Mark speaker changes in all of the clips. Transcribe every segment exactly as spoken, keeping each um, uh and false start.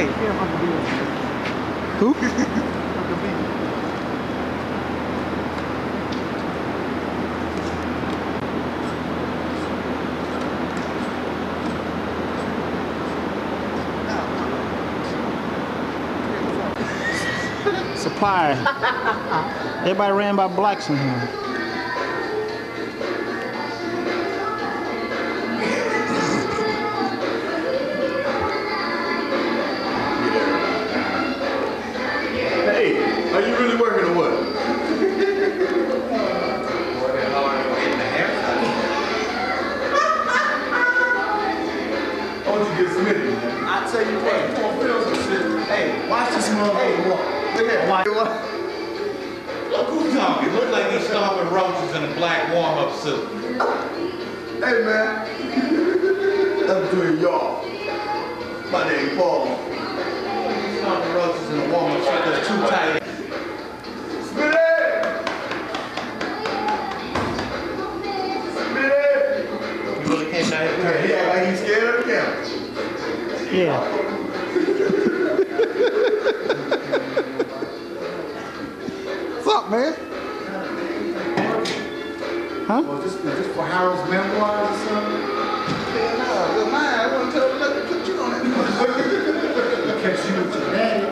Speaker 1: Hey, film Uncle B.
Speaker 2: Who?
Speaker 1: Uncle B.
Speaker 2: Supply. Everybody ran by blacks in here.
Speaker 3: Hey, are you really working or what?
Speaker 4: Working hard on getting the haircut.
Speaker 3: I want you to get Smitty, man.
Speaker 1: I tell you what, you want film some shit. Hey, watch this motherfucker walk. Look at watch.
Speaker 4: Look who's talking. Look like he's stomping roaches in a black warm-up suit.
Speaker 3: Hey, man. That's between y'all. My name Paul.
Speaker 4: He's stomping roaches in a warm-up suit that's too tight.
Speaker 3: Smitty! Smitty!
Speaker 4: You really came down here to turn
Speaker 3: He act like he's scared of the camera.
Speaker 2: Yeah.
Speaker 1: What's up, man?
Speaker 2: Huh?
Speaker 1: Well, this is this for Harold's memoirs or something? Yeah, no, good man. I want to tell them to put you on that. Catch you with your daddy.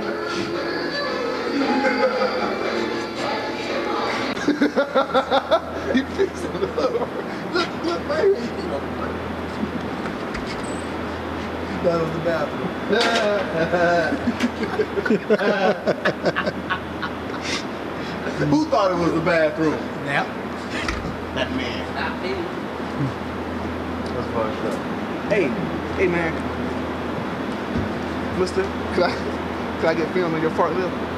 Speaker 1: You fixing it up. Look, look, baby. That was the bathroom. Who thought it was the bathroom?
Speaker 4: Yep.
Speaker 1: That man.
Speaker 4: Not me.
Speaker 3: That's fucked up.
Speaker 1: Hey, hey man. Mister, can I, can I get film on your front lip?